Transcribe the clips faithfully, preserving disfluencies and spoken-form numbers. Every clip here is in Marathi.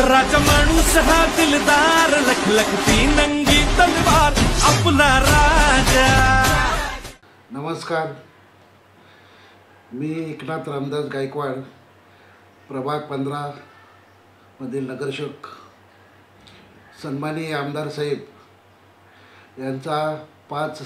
राजा माणूस हा दिलदार, लखलखती नंगी तलवार आपला राजा। नमस्कार, मी एकनाथ रामदास गायकवाड, प्रभाग पंधरा मधील नगरसेवक। सन्माननीय आमदार साहेब यांचा पाच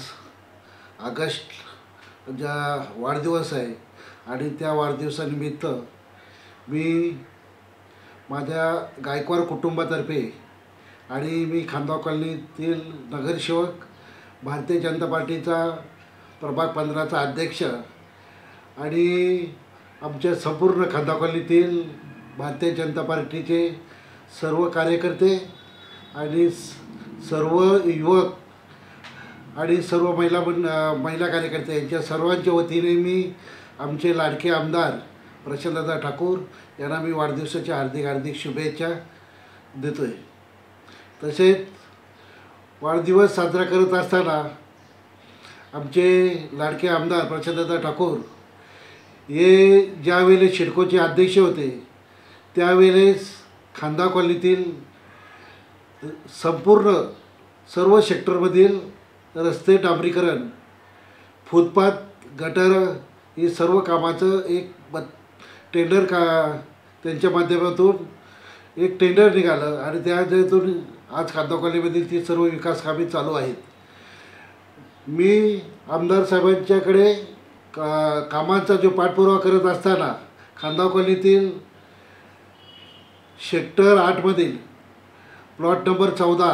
ऑगस्ट ज्या वाढदिवस आहे आणि त्या वाढदिवसानिमित्त मी माझ्या गायकवाड कुटुंबातर्फे आणि मी खांदगाव कॉलनीतील नगरसेवक, भारतीय जनता पार्टीचा प्रभाग पंधराचा अध्यक्ष आणि आमच्या संपूर्ण खांदगाव कॉलनीतील भारतीय जनता पार्टीचे सर्व कार्यकर्ते आणि सर्व युवक आणि सर्व महिला महिला कार्यकर्ते यांच्या सर्वांच्या वतीने मी आमचे लाडके आमदार प्रशांतदादा ठाकूर यांना मी वाढदिवसाच्या हार्दिक हार्दिक शुभेच्छा देतो आहे। तसेच वाढदिवस साजरा करत असताना आमचे लाडके आमदार प्रशांतदादा ठाकूर हे ज्यावेळेस शिडकोचे अध्यक्ष होते त्यावेळेस खांदगाव कॉलनीतील संपूर्ण सर्व सेक्टरमधील रस्ते डांबरीकरण, फुटपाथ, गटर हे सर्व कामाचं एक ब टेंडर का त्यांच्या माध्यमातून एक टेंडर निघालं आणि त्यातून आज खांदगाव कॉलनीमधील ती सर्व विकास कामे चालू आहेत। मी आमदार साहेबांच्याकडे का कामांचा जो पाठपुरावा करत असताना खांदगाव कॉलनीतील सेक्टर आठमधील प्लॉट नंबर चौदा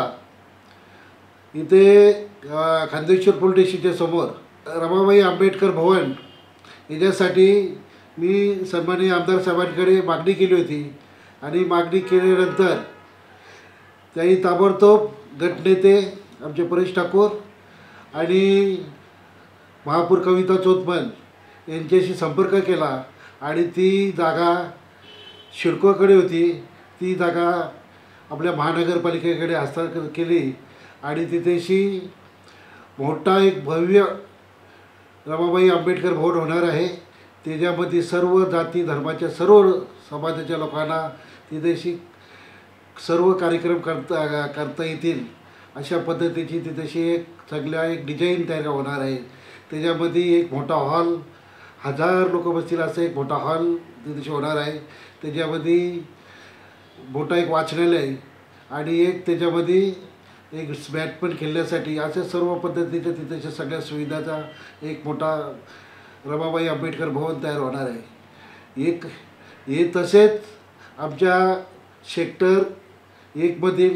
इथे खांदेश्वर पोलीस स्टेशनच्या समोर रमाबाई आंबेडकर भवन याच्यासाठी मी सन्माननीय आमदार साहेबांकडे मागणी केली होती आणि मागणी केल्यानंतर त्याही ताबडतोब गटनेते आमचे परेश ठाकूर आणि महापौर कविता चोतमल यांच्याशी संपर्क केला आणि ती जागा शिडकोकडे होती, ती जागा आपल्या महानगरपालिकेकडे हस्तांतरित केली आणि तिथेशी मोठा एक भव्य रमाबाई आंबेडकर भवन होणार आहे। त्याच्यामध्ये सर्व जाती धर्माच्या सर्व समाजाच्या लोकांना तिथेशी सर्व कार्यक्रम करता करता येतील अशा पद्धतीची तिथेशी एक सगळ्या एक डिझाईन तयार होणार आहे। त्याच्यामध्ये एक मोठा हॉल, हजार लोक बसतील असं एक मोठा हॉल तिथेशी होणार आहे। त्याच्यामध्ये मोठा एक वाचनालय आणि एक त्याच्यामध्ये एक बॅट पण खेळण्यासाठी अशा सर्व पद्धतीच्या तिथेच्या सगळ्या सुविधाचा एक मोठा रमाबाई आंबेडकर भवन तयार होणार आहे। एक हे तसेच आमच्या सेक्टर एकमधील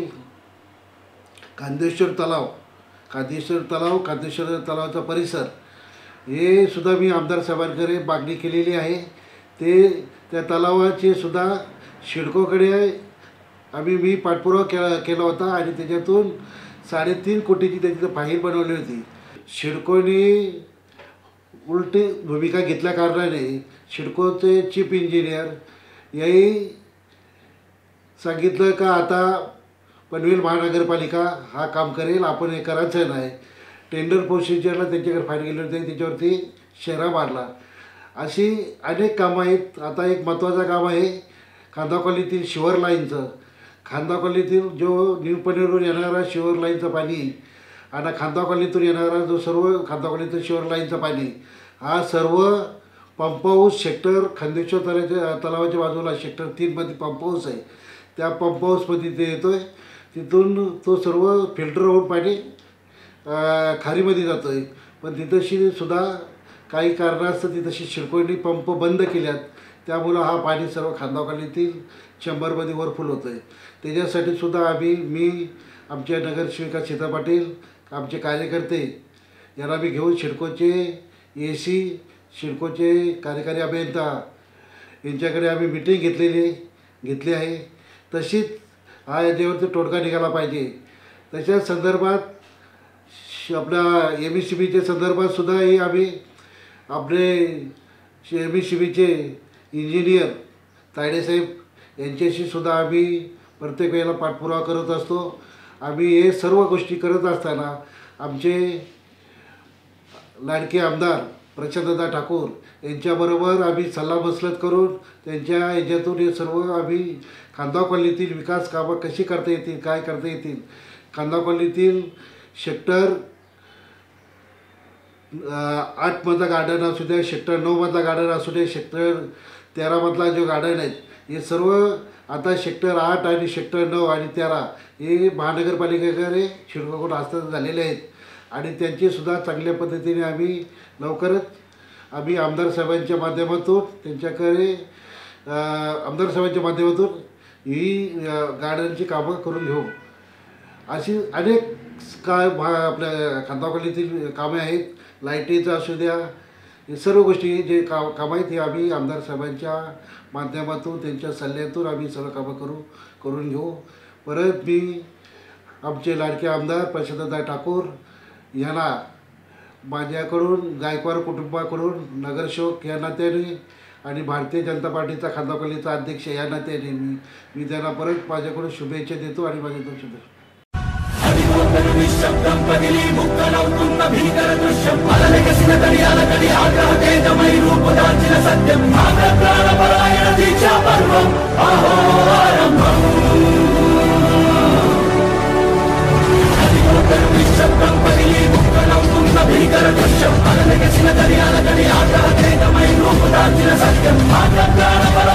कांदेश्वर तलाव कांदेश्वर तलाव कांदेश्वर तलावाचा परिसर हे सुद्धा मी आमदार साहेबांकडे मागणी केलेली आहे। ते त्या तलावाचे सुद्धा शिडकोकडे आम्ही मी पाठपुरावा केला केला होता आणि त्याच्यातून साडेतीन कोटीची त्याची फाईल बनवली होती। शिडकोने उलटी भूमिका घेतल्या कारणाने शिडकोचे चीफ इंजिनियर याही सांगितलं का आता पनवेल महानगरपालिका हा काम करेल, आपण हे करायचं नाही। टेंडर प्रोसिजरला त्यांच्याकडे फाईल गेली होती, त्याच्यावरती शेरा मारला। अशी अनेक कामं आहेत। आता एक महत्त्वाचं काम आहे खांदगाव कॉलनीतील शिवर लाईनचं। खांदगाव कॉलनीतील जो न्यू पनवेलवरून येणारा शिवर लाईनचं पाणी आणि खांदगाव कॉलनीतून येणारा जो सर्व खांदगाव कॉलनीतील शिवर लाईनचं पाणी हा सर्व पंप हाऊस सेक्टर खांदेश्वर तलावाच्या तलावाच्या बाजूला सेक्टर तीनमध्ये पंप हाऊस आहे, त्या पंप हाऊसमध्ये ते येतो आहे। तिथून तो सर्व फिल्टर होऊन पाणी खारीमध्ये जातो आहे। पण तिथंशी सुद्धा काही कारणास्तव तिथंशी शिडकोनी पंप बंद केल्यात, त्यामुळं हा पाणी सर्व खांदगाव कॉलनीतील चेंबरमध्ये वरफुल होतं आहे। त्याच्यासाठी सुद्धा आम्ही मी आमच्या नगरसेविका सीता पाटील, आमचे कार्यकर्ते यांना मी घेऊन शिडकोचे ए सी, शिडकोचे कार्यकारी अभियंता यांच्याकडे आम्ही मिटिंग घेतलेली घेतली आहे। तशीच हा याच्यावरती तोडगा निघाला पाहिजे। तशा संदर्भात आपल्या एम एस सी बीच्या संदर्भात सुद्धा हे आम्ही आपले एम एस सी बीचे इंजिनियर तायडेसाहेब यांच्याशी सुद्धा आम्ही प्रत्येक वेळेला पाठपुरावा करत असतो। आम्ही हे सर्व गोष्टी करत असताना आमचे लाडके आमदार प्रशांतदादा ठाकूर यांच्याबरोबर आम्ही सल्लामसलत करून त्यांच्या ह्याच्यातून हे सर्व आम्ही खांदा कॉलनीतील विकास कामं कशी करता येतील, काय करता येतील. खांदा कॉलनीतील सेक्टर आठमधला गार्डन असू दे, सेक्टर नऊमधला गार्डन असू दे, सेक्टर तेरामधला जो गार्डन आहेत, हे सर्व आता सेक्टर आठ आणि सेक्टर नऊ आणि तेरा हे महानगरपालिकेकडे शिडकोकडून हस्तांतरित झालेले आहेत. आणि त्यांचीसुद्धा चांगल्या पद्धतीने आम्ही लवकरच आम्ही आमदार साहेबांच्या माध्यमातून त्यांच्याकडे आमदार साहेबांच्या माध्यमातून ही गार्डनची कामं करून घेऊ. अशी अनेक काय भा आपल्या खांदा कॉलनीतील कामे आहेत. लाईटीचं असू द्या, हे सर्व गोष्टी जे का कामं आहेत हे आम्ही आमदार साहेबांच्या माध्यमातून त्यांच्या सल्ल्यातून आम्ही सर्व कामं करू करून घेऊ. परत मी आमचे लाडके आमदार प्रशांतदादा ठाकूर यांना माझ्याकडून गायकवाड कुटुंबाकडून नगरसेवक या नात्याने आणि भारतीय जनता पार्टीचा खांदा कॉलनीचा अध्यक्ष या नात्याने मी मी त्यांना परत माझ्याकडून शुभेच्छा देतो आणि माझ्या शुभेच्छा. निःशब्दं पदिली मुक्तनौतुं भीकरदृश्यं अलविकसित कडियालकडि आग्रहतेजमयि रूपदार्जिन सत्यं भागप्राणपरायण दीक्षा पर्वम् अहो आरम्भम्. निःशब्दं पदिली मुक्तनौतुं भीकरदृश्यं अलविकसित कडियालकडि आग्रहतेजमयि रूपदार्जिन सत्यं भागप्राणपरायण